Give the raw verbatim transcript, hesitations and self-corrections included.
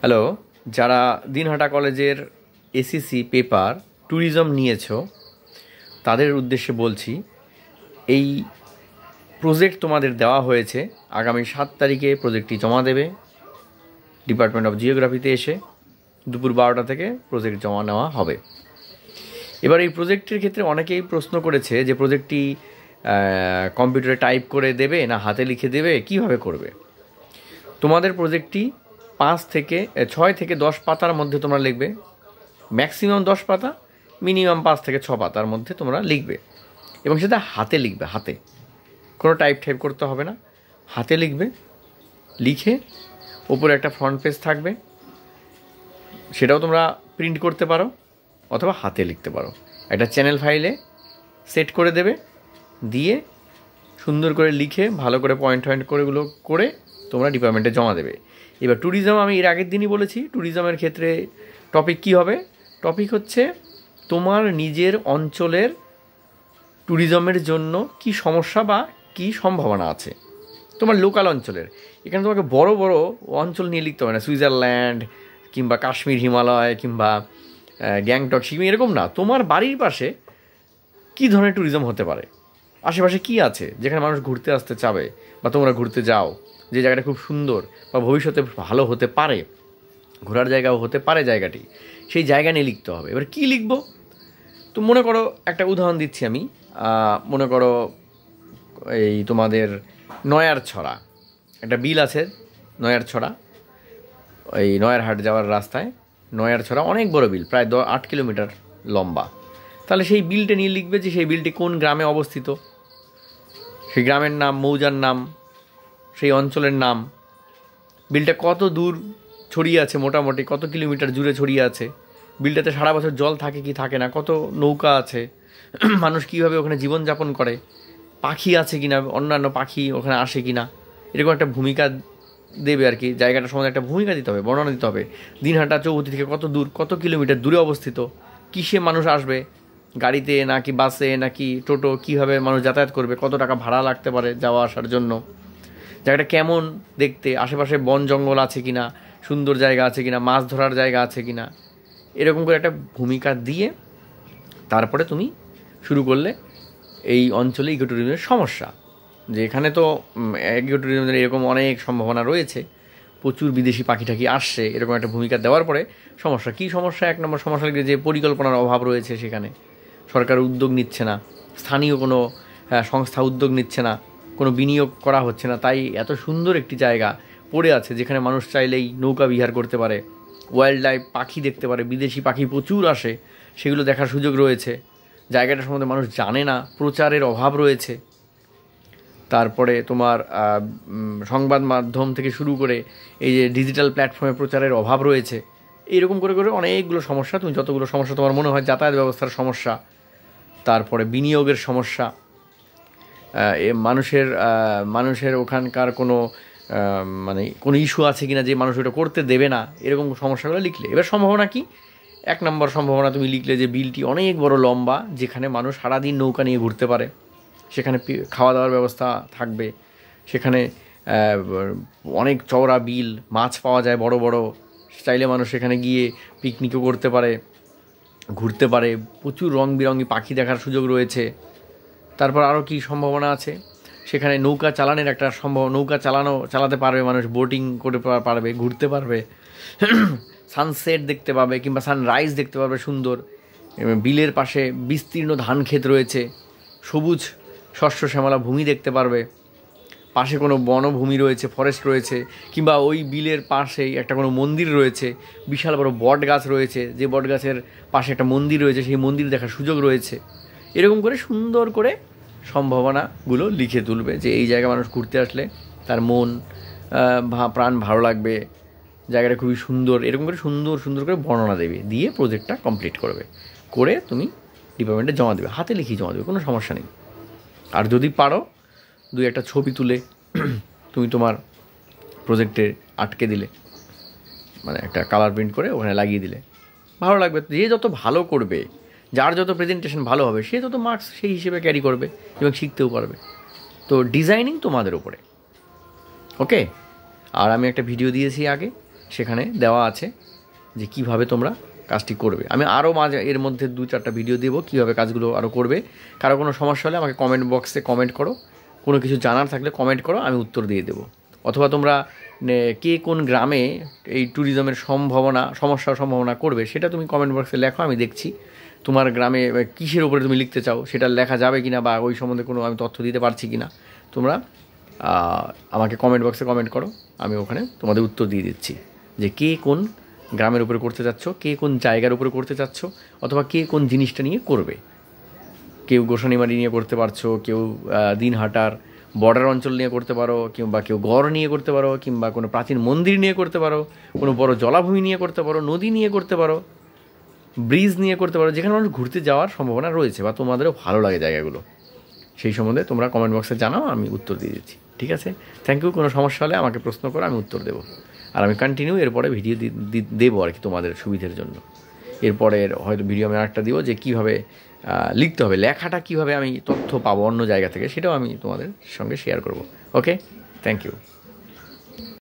Hello, যারা দিনহাটা কলেজের ACC paper tourism নিয়েছো তাদের উদ্দেশ্যে বলছি, এই প্রজেক্ট তোমাদের দেওয়া হয়েছে। আগামী সাত তারিখে প্রজেক্টটি জমা দেবে ডিপার্টমেন্ট অফ জিওগ্রাফিতে এসে দুপুর বারোটা থেকে প্রজেক্ট জমা নেওয়া হবে। এবার এই প্রজেক্টের ক্ষেত্রে অনেকেই প্রশ্ন করেছে যে প্রজেক্টটি কম্পিউটারে টাইপ করে দেবে না হাতে লিখে দেবে, কিভাবে করবে। তোমাদের প্রজেক্টটি পাঁচ থেকে ছয় থেকে দশ পাতার মধ্যে তোমরা লিখবে, ম্যাক্সিমাম দশ পাতা, মিনিমাম পাঁচ থেকে ছ পাতার মধ্যে তোমরা লিখবে এবং সেটা হাতে লিখবে। হাতে কোনো টাইপ টাইপ করতে হবে না, হাতে লিখবে। লিখে ওপরে একটা ফ্রন্ট পেজ থাকবে, সেটাও তোমরা প্রিন্ট করতে পারো অথবা হাতে লিখতে পারো। একটা চ্যানেল ফাইলে সেট করে দেবে, দিয়ে সুন্দর করে লিখে ভালো করে পয়েন্ট পয়েন্ট করে এগুলো করে তোমরা ডিপার্টমেন্টে জমা দেবে। এবার ট্যুরিজম আমি এর আগের দিনই বলেছি, ট্যুরিজমের ক্ষেত্রে টপিক কী হবে। টপিক হচ্ছে তোমার নিজের অঞ্চলের ট্যুরিজমের জন্য কি সমস্যা বা কি সম্ভাবনা আছে তোমার লোকাল অঞ্চলের। এখানে তোমাকে বড় বড় অঞ্চল নিয়ে লিখতে হবে না, সুইজারল্যান্ড কিংবা কাশ্মীর, হিমালয় কিংবা গ্যাংটক, সিকিম, এরকম না। তোমার বাড়ির পাশে কী ধরনের ট্যুরিজম হতে পারে, আশেপাশে কি আছে যেখানে মানুষ ঘুরতে আসতে চাবে বা তোমরা ঘুরতে যাও, যে জায়গাটা খুব সুন্দর বা ভবিষ্যতে ভালো হতে পারে, ঘোরার জায়গাও হতে পারে জায়গাটি, সেই জায়গা নিয়ে লিখতে হবে। এবার কী লিখব, তো মনে করো একটা উদাহরণ দিচ্ছি আমি। মনে করো এই তোমাদের নয়ার ছড়া, একটা বিল আছে নয়ার ছড়া, এই নয়ার হাট যাওয়ার রাস্তায় নয়ার ছড়া, অনেক বড় বিল, প্রায় দ আট কিলোমিটার লম্বা। তাহলে সেই বিলটা নিয়ে লিখবে যে সেই বিলটি কোন গ্রামে অবস্থিত, সেই গ্রামের নাম, মৌজার নাম, সেই অঞ্চলের নাম, বিলটা কত দূর ছড়িয়ে আছে, মোটামুটি কত কিলোমিটার জুড়ে ছড়িয়ে আছে, বিলটাতে সারা বছর জল থাকে কি থাকে না, কত নৌকা আছে, মানুষ কীভাবে ওখানে জীবনযাপন করে, পাখি আছে কিনা, অন্যান্য পাখি ওখানে আসে কিনা, এরকম একটা ভূমিকা দেবে আর কি। জায়গাটা সম্বন্ধে একটা ভূমিকা দিতে হবে, বর্ণনা দিতে হবে। দিনহাটা চৌহদ্দি থেকে কত দূর, কত কিলোমিটার দূরে অবস্থিত, কিসে মানুষ আসবে, গাড়িতে নাকি বাসে নাকি টোটো, কীভাবে মানুষ যাতায়াত করবে, কত টাকা ভাড়া লাগতে পারে যাওয়া আসার জন্য, জায়গাটা কেমন দেখতে, আশেপাশে বন জঙ্গল আছে কিনা, সুন্দর জায়গা আছে কিনা, মাছ ধরার জায়গা আছে কিনা, এরকম করে একটা ভূমিকা দিয়ে তারপরে তুমি শুরু করলে এই অঞ্চলে ইকো ট্যুরিজমের সমস্যা, যে এখানে তো ইকো ট্যুরিজমের এরকম অনেক সম্ভাবনা রয়েছে, প্রচুর বিদেশি পাখি টাখি আসছে, এরকম একটা ভূমিকা দেওয়ার পরে সমস্যা কী সমস্যা। এক নম্বর সমস্যা যে পরিকল্পনার অভাব রয়েছে, সেখানে সরকার উদ্যোগ নিচ্ছে না, স্থানীয় কোনো সংস্থা উদ্যোগ নিচ্ছে না, কোনো বিনিয়োগ করা হচ্ছে না। তাই এত সুন্দর একটি জায়গা পড়ে আছে যেখানে মানুষ চাইলেই নৌকা বিহার করতে পারে, ওয়াইল্ড লাইফ পাখি দেখতে পারে, বিদেশি পাখি প্রচুর আসে, সেগুলো দেখার সুযোগ রয়েছে। জায়গাটা সম্বন্ধে মানুষ জানে না, প্রচারের অভাব রয়েছে। তারপরে তোমার সংবাদ মাধ্যম থেকে শুরু করে এই যে ডিজিটাল প্ল্যাটফর্মে প্রচারের অভাব রয়েছে। এইরকম করে করে অনেকগুলো সমস্যা, তুমি যতগুলো সমস্যা তোমার মনে হয়, যাতায়াত ব্যবস্থার সমস্যা, তারপরে বিনিয়োগের সমস্যা, মানুষের মানুষের ওখানকার কোনো মানে কোনো ইস্যু আছে কিনা যে মানুষ ওটা করতে দেবে না, এরকম সমস্যাগুলো লিখলে। এবার সম্ভাবনা কি, এক নম্বর সম্ভাবনা তুমি লিখলে যে বিলটি অনেক বড় লম্বা, যেখানে মানুষ সারাদিন নৌকা নিয়ে ঘুরতে পারে, সেখানে খাওয়া দাওয়ার ব্যবস্থা থাকবে, সেখানে অনেক চওড়া বিল, মাছ পাওয়া যায় বড় বড়, চাইলে মানুষ সেখানে গিয়ে পিকনিকও করতে পারে, ঘুরতে পারে, প্রচুর রং বেরঙি পাখি দেখার সুযোগ রয়েছে। তারপর আরও কী সম্ভাবনা আছে, সেখানে নৌকা চালানোর একটা সম্ভব, নৌকা চালানো চালাতে পারবে মানুষ, বোটিং করে পারবে, ঘুরতে পারবে, সানসেট দেখতে পাবে কিংবা সানরাইজ দেখতে পারবে সুন্দর। বিলের পাশে বিস্তীর্ণ ধান ক্ষেত রয়েছে, সবুজ শস্য শ্যামলা ভূমি দেখতে পারবে, পাশে কোনো বনভূমি রয়েছে, ফরেস্ট রয়েছে, কিংবা ওই বিলের পাশেই একটা কোনো মন্দির রয়েছে, বিশাল বড় বট গাছ রয়েছে, যে বট গাছের পাশে একটা মন্দির রয়েছে, সেই মন্দির দেখার সুযোগ রয়েছে। এরকম করে সুন্দর করে সম্ভাবনাগুলো লিখে তুলবে যে এই জায়গায় মানুষ ঘুরতে আসলে তার মন প্রাণ ভালো লাগবে, জায়গাটা খুবই সুন্দর, এরকম করে সুন্দর সুন্দর করে বর্ণনা দেবে, দিয়ে প্রজেক্টটা কমপ্লিট করবে, করে তুমি ডিপার্টমেন্টে জমা দেবে, হাতে লিখিয়ে জমা দেবে, কোনো সমস্যা নেই। আর যদি পারো দুই একটা ছবি তুলে তুমি তোমার প্রজেক্টে আটকে দিলে, মানে একটা কালার প্রিন্ট করে ওখানে লাগিয়ে দিলে ভালো লাগবে। যে যত ভালো করবে, যার যত প্রেজেন্টেশন ভালো হবে, সে তত মার্কস সেই হিসেবে ক্যারি করবে এবং শিখতেও পারবে। তো ডিজাইনিং তোমাদের উপরে, ওকে। আর আমি একটা ভিডিও দিয়েছি আগে, সেখানে দেওয়া আছে যে কিভাবে তোমরা কাজটি করবে। আমি আরও মাঝে এর মধ্যে দু চারটা ভিডিও দেবো কীভাবে কাজগুলো আরও করবে। কারো কোনো সমস্যা হলে আমাকে কমেন্ট বক্সে কমেন্ট করো, কোনো কিছু জানার থাকলে কমেন্ট করো, আমি উত্তর দিয়ে দেবো। অথবা তোমরা কে কোন গ্রামে এই ট্যুরিজমের সম্ভাবনা সমস্যা সম্ভাবনা করবে সেটা তুমি কমেন্ট বক্সে লেখো, আমি দেখছি তোমার গ্রামে কিসের উপরে তুমি লিখতে চাও সেটা লেখা যাবে কি না, বা ওই সম্বন্ধে কোনো আমি তথ্য দিতে পারছি কি না, তোমরা আমাকে কমেন্ট বক্সে কমেন্ট করো, আমি ওখানে তোমাদের উত্তর দিয়ে দিচ্ছি যে কে কোন গ্রামের উপরে করতে চাচ্ছ, কে কোন জায়গার উপরে করতে চাচ্ছ, অথবা কে কোন জিনিসটা নিয়ে করবে। কেউ গোসানিমারি নিয়ে করতে পারছো, কেউ দিনহাটার বর্ডার অঞ্চল নিয়ে করতে পারো, কিংবা কেউ গড় নিয়ে করতে পারো, কিংবা কোনো প্রাচীন মন্দির নিয়ে করতে পারো, কোনো বড় জলাভূমি নিয়ে করতে পারো, নদী নিয়ে করতে পারো, ব্রিজ নিয়ে করতে পারো, যেখানে মানুষ ঘুরতে যাওয়ার সম্ভাবনা রয়েছে বা তোমাদেরও ভালো লাগে জায়গাগুলো, সেই সম্বন্ধে তোমরা কমেন্ট বক্সে জানাও, আমি উত্তর দিয়ে দিচ্ছি। ঠিক আছে, থ্যাংক ইউ। কোনো সমস্যা হলে আমাকে প্রশ্ন করো, আমি উত্তর দেবো। আর আমি কন্টিনিউ এরপরে ভিডিও দেবো আর কি তোমাদের সুবিধার জন্য। এরপরের হয়তো ভিডিও আমি আরেকটা দিব যে কীভাবে লিখতে হবে, লেখাটা কীভাবে আমি তথ্য পাবো অন্য জায়গা থেকে, সেটাও আমি তোমাদের সঙ্গে শেয়ার করব। Okay, thank you.